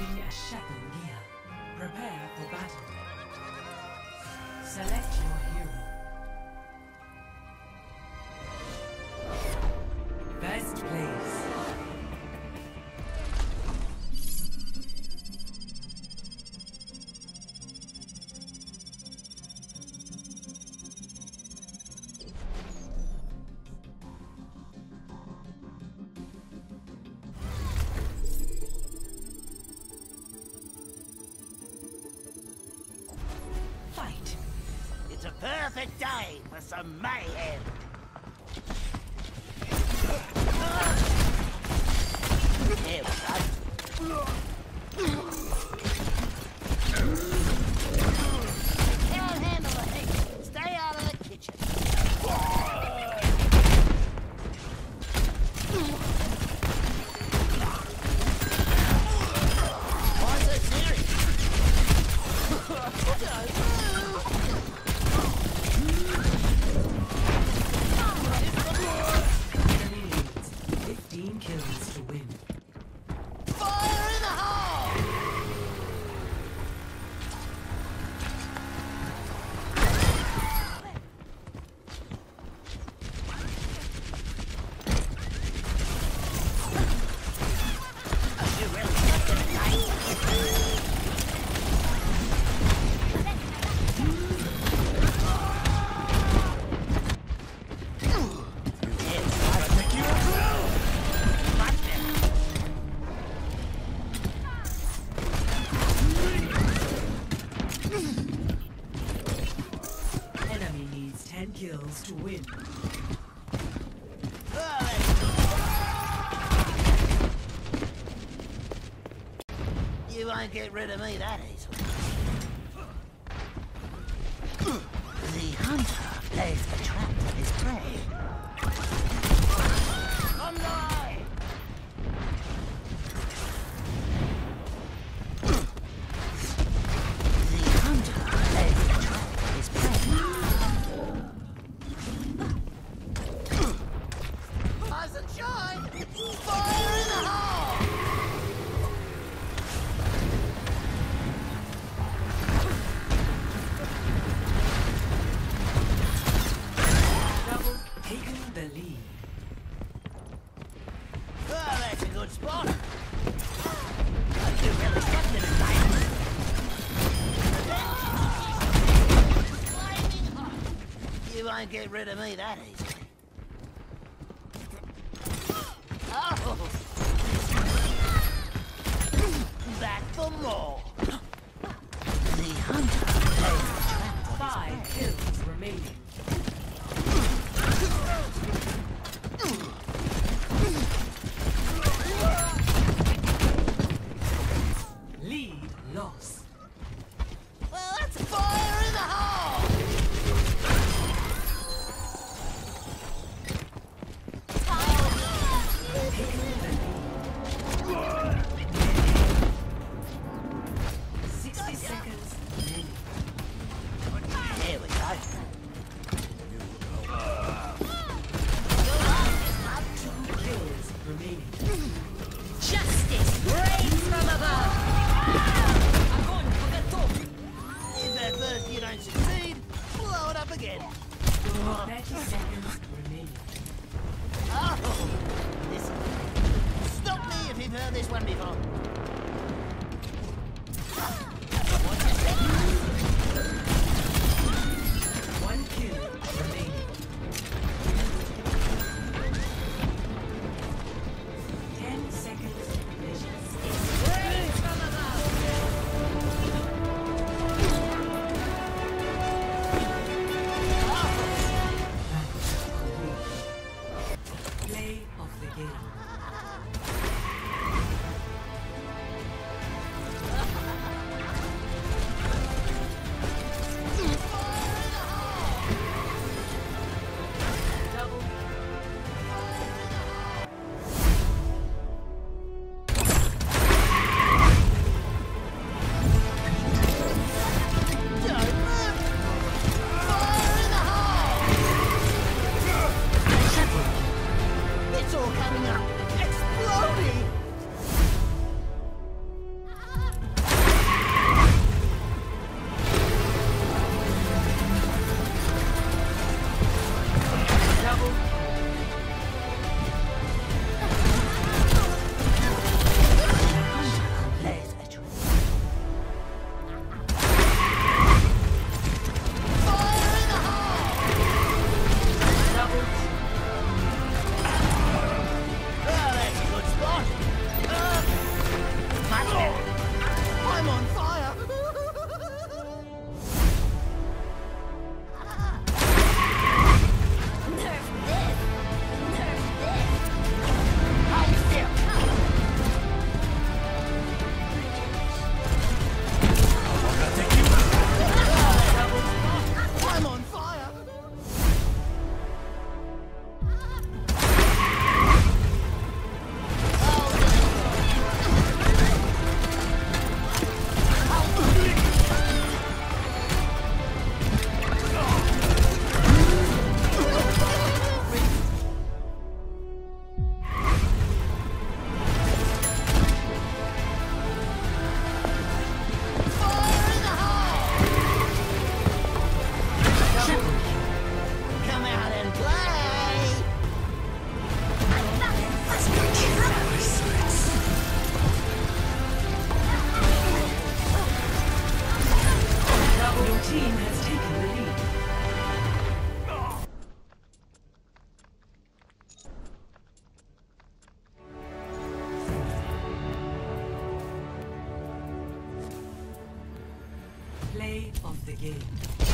Arriving at Shackle Near. Prepare for battle. Select your hero. First place. It's a perfect day for some mayhem. Here we go. Can't handle the heat. Stay out of the kitchen. Why so serious? Enemy leads. 15 kills to win. Fire in the hole! You really got it, mate. Enemy needs 10 kills to win. You won't get rid of me that easily. The hunter lays the trap for his prey. Come die! The hunter lays the trap for his prey. Rise and shine! Fire in the hole! Double taking the lead. Oh, that's a good spot. You really got them, mate. You won't get rid of me that easily. Oh! Back for more. The hunter lays the trap for his 5 prey. kills remaining. Lead lost. Well, that's fire in the hole! Taking the lead. 60 seconds remaining. Here we go. Kills remaining. Justice reigns from above! If at first you don't succeed, blow it up again. 30 seconds remaining. Oh! Listen. Stop me if you've heard this one before. Watch your step. 1 kill remaining. 10 seconds remaining. Reigns from above! Play of the game. light of the game.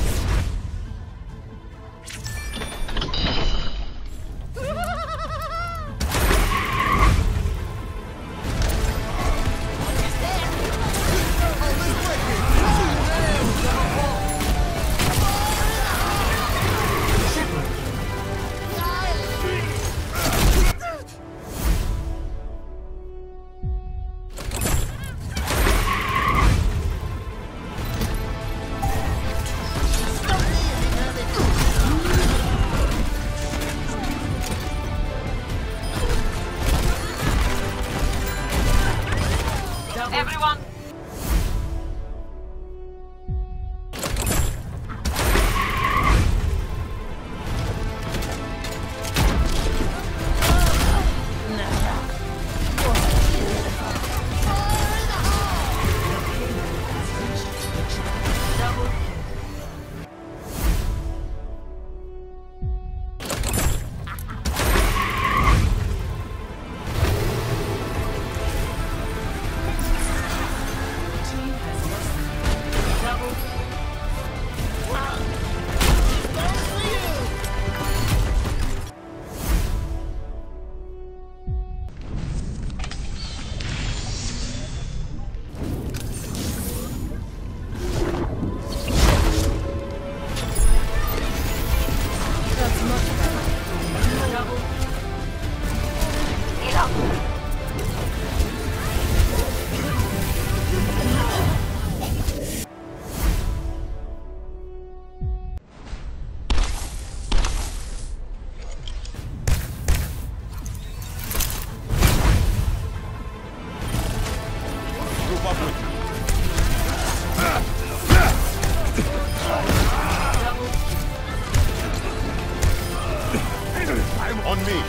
Everyone! I'm on me.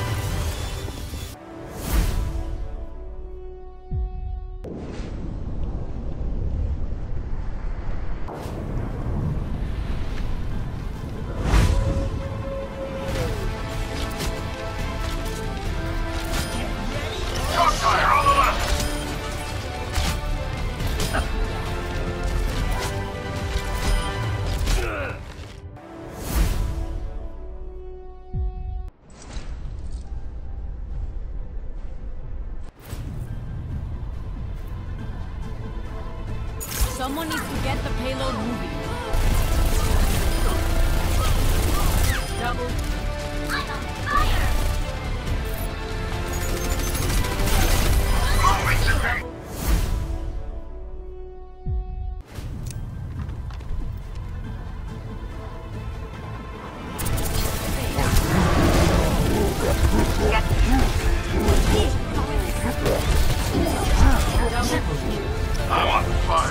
Someone needs to get the payload moving. Double. I'm on fire! I'm on fire.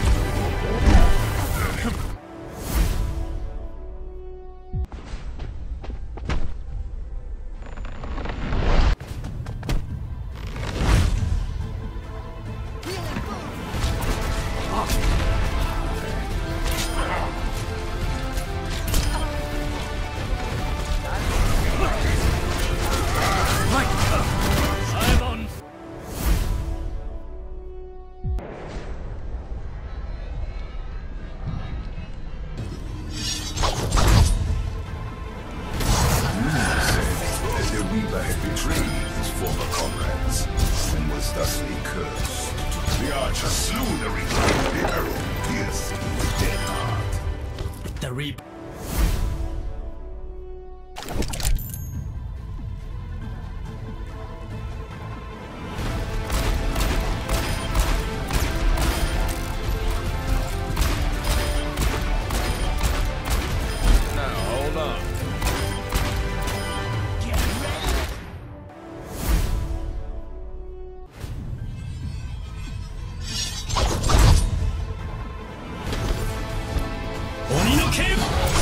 Reaper had betrayed his former comrades and was thusly cursed. The archer slew the Reaper, the arrow piercing his dead heart. The Reaper. Now, hold on. Oni no Cave!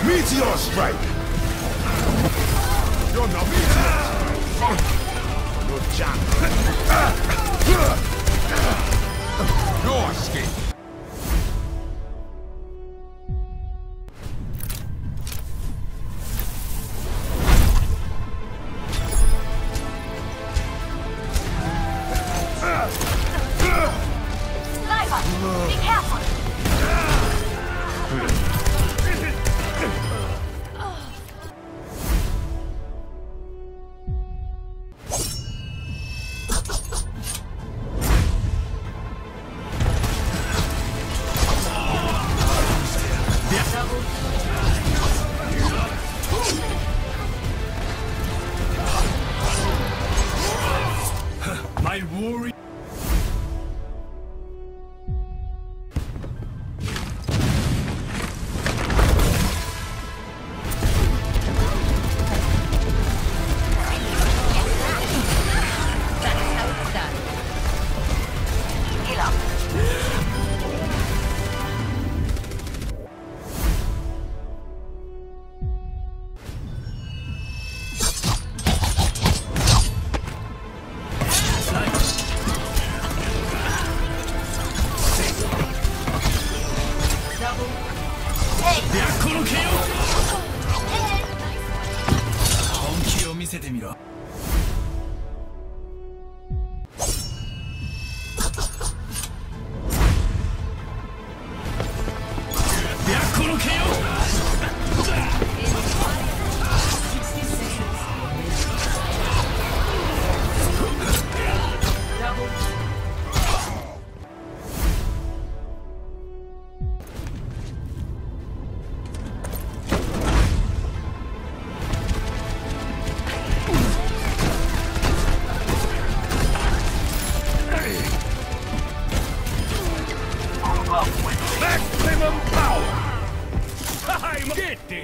Meteor strike! You're not meteor strike! No chance. No escape! Sniper, be careful. My worry. That's how it's done. Heal up. Hey, この KO 本気を見せてみろこの KO Maximum power! I'm getting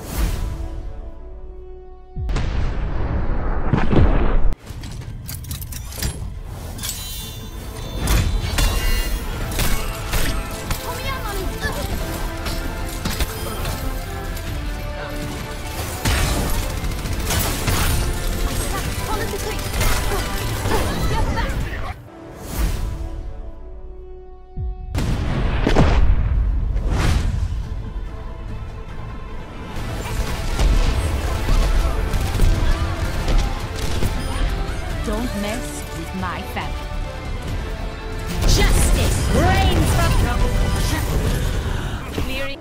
Don't mess with my family. Justice reigns from clearing.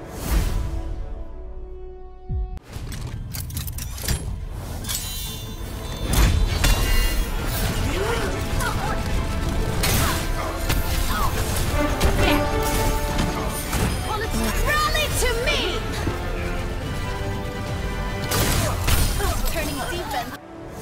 rally to me. Turning defense.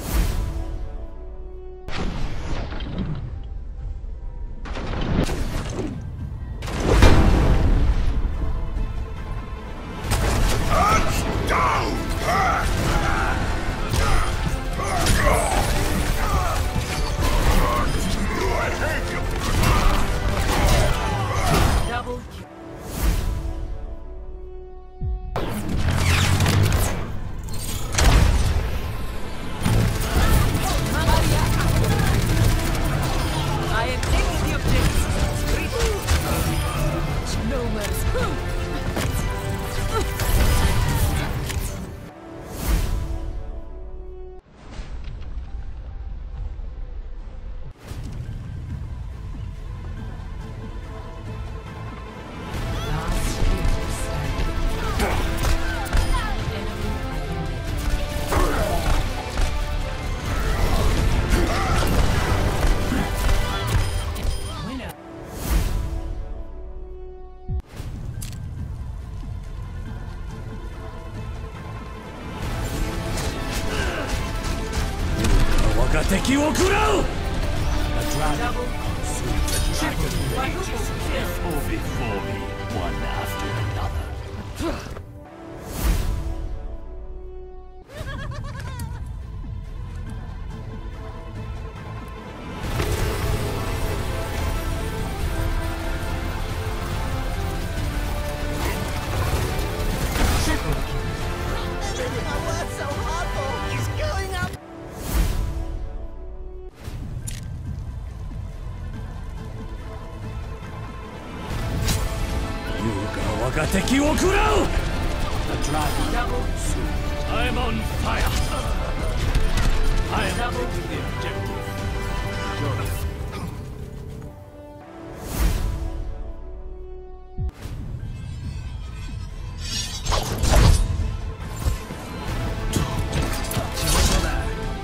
Take you will grow! Double. Triple. Or before me, one after another. Triple kill. 我が敵を食らう I'm on fire! I am taking the objective.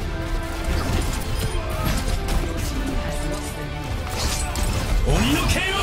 Oni no Kero!